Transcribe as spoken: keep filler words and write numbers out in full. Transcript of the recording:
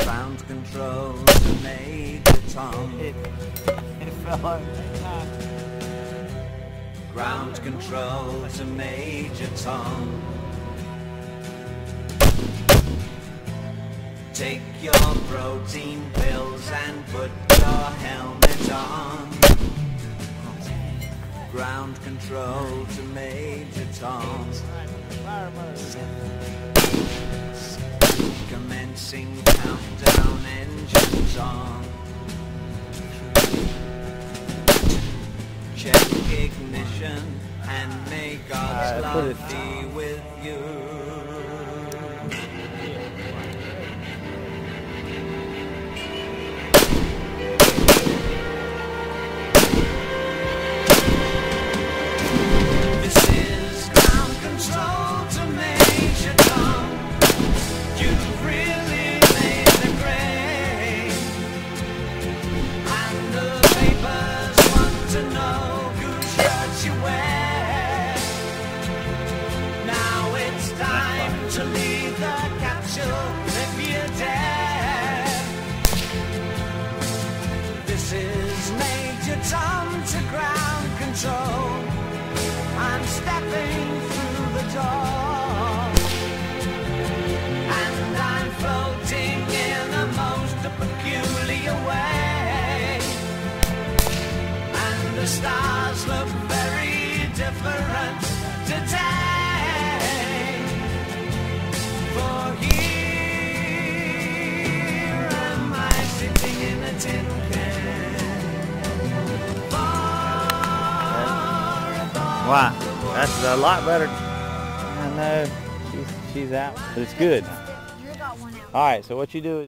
Ground control to Major Tom. It, it fell on. Ground control to Major Tom. Take your protein pills and put your helmet on. Ground control to Major Tom. Commencing countdown, engines on. Check ignition and may God's All right, love be with you. To leave the capsule if you dare. This is Major Tom to ground control. I'm stepping through the door, and I'm floating in a most peculiar way, and the stars look very different today. Wow, that's a lot better. I know she's she's out, but it's good. All right, so what you do is